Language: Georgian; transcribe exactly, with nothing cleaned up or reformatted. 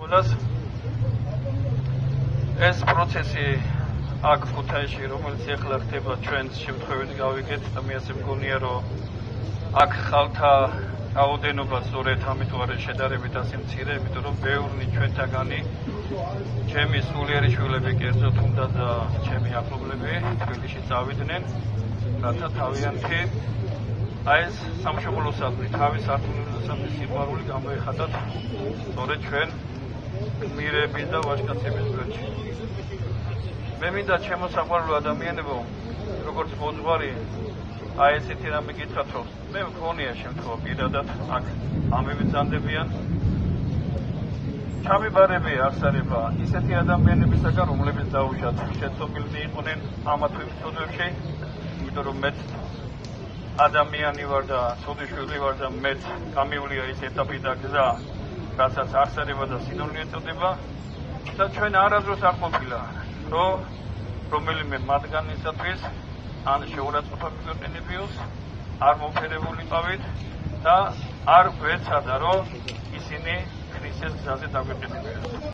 გონებას ეს პროცესი აქ ქუთაისში, რომელიც ახლა ხდება ჩვენს შემთხვევით გავიგეთ და მე ასე მგონია, რომ აქ ხალხთა რაოდენობა სწორედ ამიტომ არის შედარებით ასე მცირე, იმიტომ რომ ბევრი ჩვენთაგანი ჩემი სულიერი შვილები კერძოდ უნდა და ჩემი ახლობლები თბილისში წავიდნენ, რათა თავიანთი აი ეს სამშობლოსადმი, თავის ართულოსადმი სიყვარული გამოეხატათ სწორედ ჩვენ გმირების და ვაჟკაცების გვერდში. მე მინდა ჩემო საყვარელო ადამიანებო, როგორც მოძღვარი, აი ესეთი რამე გითხრათ, რომ მე მქონია შემთხვევა პირადად აქ ამებიძანდებიან. ჩამიბარები აღსარება ისეთი ადამიანებისაგან, რომლებიც დაუშვათ შეცდომილნი იყვნენ ამა თუ იმ ცოდვებში, იმიტომ რომ მეც ადამიანი ვარ და ცოდვიშვილი ვარ და მეც გამივლია ის ეტაპი და გზა, რასაც აღსარება და სინონიმი ეწოდება და ჩვენ არასდროს არ ყოფილა, რომ რომელიმე მათგანისათვის ან შეურაცხყოფები გვეყენებიოს, არ მომფერებულიყავით და არ გვეცადა, რომ ისინი ქრისტეს გზაზე დაგვეყენებიოს.